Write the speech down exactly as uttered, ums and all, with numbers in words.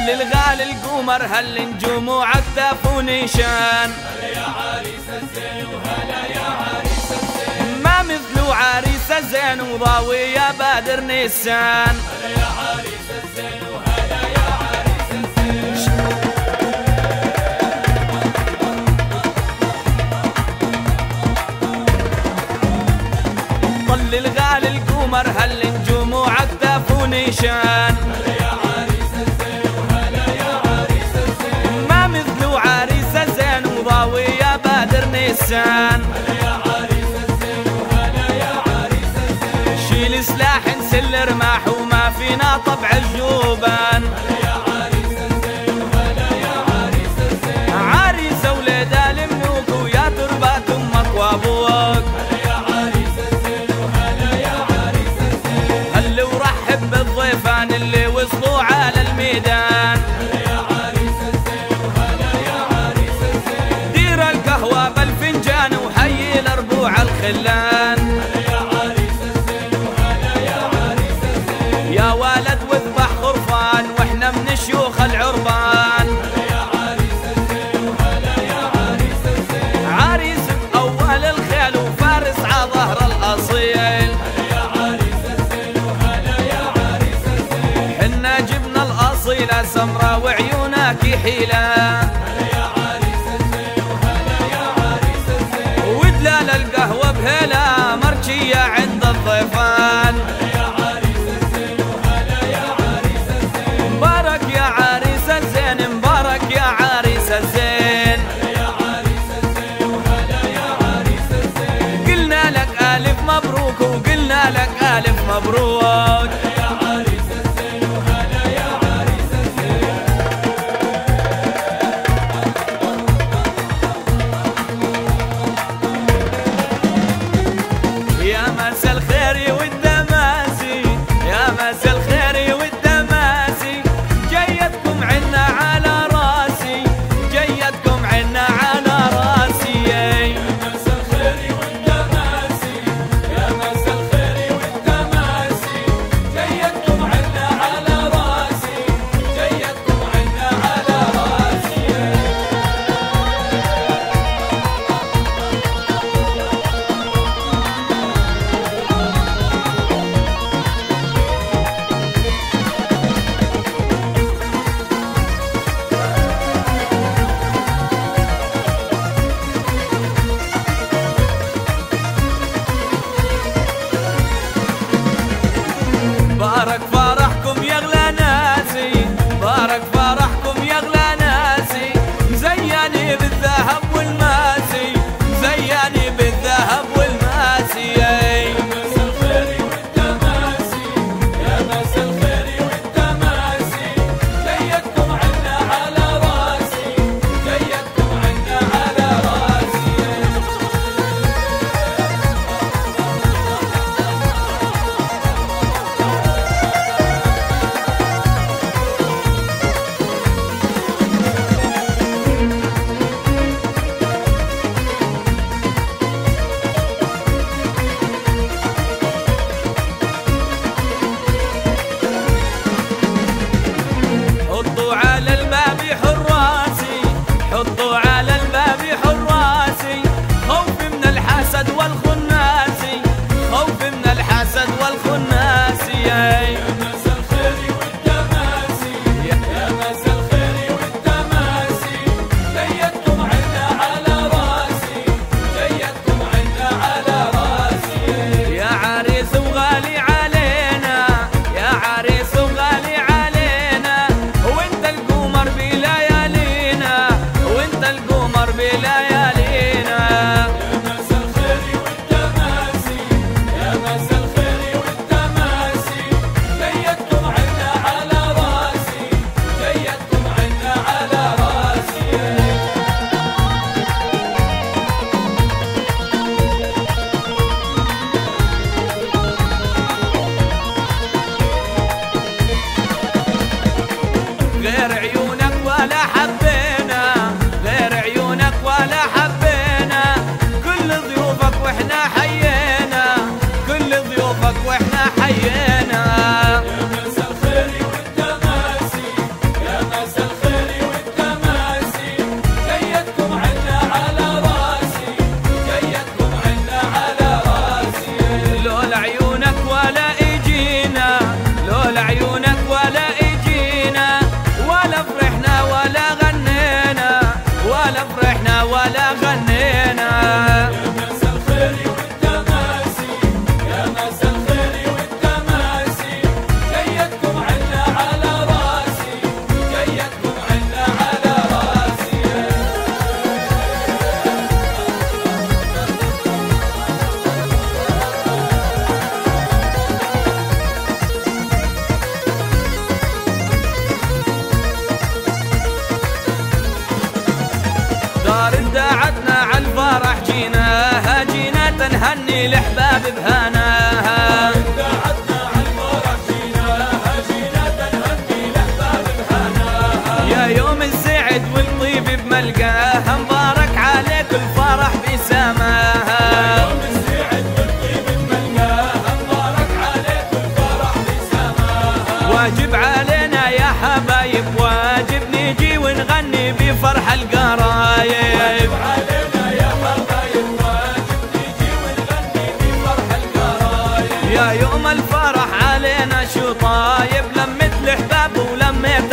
طل الغالي القمر هالنجوم وعكتاف ونيشان. هلا يا عريس الزين وهلا يا عريس الزين، ما مثله عريس الزين وضاوي يا بادر نيسان. هلا يا عريس الزين وهلا يا عريس الزين. طل الغالي القمر هالنجوم وعكتاف ونيشان. هلا يا عريس الزين وهلا يا عريس الزين، ما مثله عريس الزين وضاوي يا بادر نيسان. هلا يا عريس الزين وهلا يا عريس الزين. شيل سلاح نسل رماح وما فينا طبع الجوبان. هلا يا عريس الزين وهلا يا عريس الزين. عريس ولاد الملوك ويا تربات امك وابوك. هلا يا عريس الزين وهلا يا عريس الزين. هل ورحب بالضيفان اللي وصلوا على الميدان. هلا يا عريس الزين وهلا يا عريس الزين. دير القهوة بالفنجان وحيي الربوع الخلان. هلا يا عريس الزين وهلا يا عريس الزين. يا ولد واذبح خرفان واحنا من شيوخ العربان. هلا يا عريس الزين وهلا يا عريس الزين. عريس بأول الخيل وفارس ع ظهر الأصيل. هلا يا عريس الزين وهلا يا عريس الزين. حنا جبنا الأصيلة سمرة وعيونك حيلة. هلا يا عريس الزين وهلا يا عريس الزين. ودلال القهوة بهلا مرجية عند الضيفان. هلا يا عريس الزين وهلا يا عريس الزين. مبارك يا عريس الزين مبارك يا عريس الزين. هلا يا عريس الزين وهلا يا عريس الزين. قلنا لك ألف مبروك وقلنا لك ألف مبروك. هلا يا عريس الزين وهلا يا عريس الزين. يا مسا الخير والدماسي يا مسا الخير والدماسي. جيتكم عنا على راسي جيتكم عنا على راسي. يا مسا الخير والتماسي يا مسا الخير والتماسي. جيتكم عنا على راسي جيتكم عنا على راسي. بارك فرحكم يا اغلى ناسي بارك فرحكم يا اغلى ناسي. زياني بالذهب والماسي زياني بالذهب والماسي. يا مسا الخير والتماسي يا مسا الخير والتماسي. جيتكم عنا على راسي جيتكم عنا على راسي. حطوا على الباب حراسي حطوا على الباب حراسي. خوف من الحسد والخناسي خوف من الحسد والخناسي. يا مسا الخير والتماسي يا مسا الخير والتماسي. جيتكم عنا على راسي جيتكم عنا على راسي. يا عريس وغالي علينا يا عريس وغالي علينا. وانت القمر بليالينا وانت القمر بليالينا. يا مسا الخير والتماسي يا مسا الخير والتماسي. جيتكم عنا على راسي جيتكم عنا على راسي. غير عيونك ولا حبينا غير عيونك ولا حبينا. كل ضيوفك واحنا حيينا كل ضيوفك واحنا حيينا. يا مسا الخير والتماسي يا مسا نهني الأحباب بهناها. ابتعدنا عن الفرح جيناها جينا نهني الأحباب بهناها. يا يوم السعد والطيب بملقاها مبارك عليك الفرح بسماها. يا يوم السعد والطيب بملقاها مبارك عليك الفرح بسماها. واجب علينا يا حبايب واجب نجي ونغني بفرح القرايب. واجب علينا يا حبايب واجب نجي ونغني بفرح القرايب. يا يوم الفرح علينا شو طايب لمت الأحباب ولميت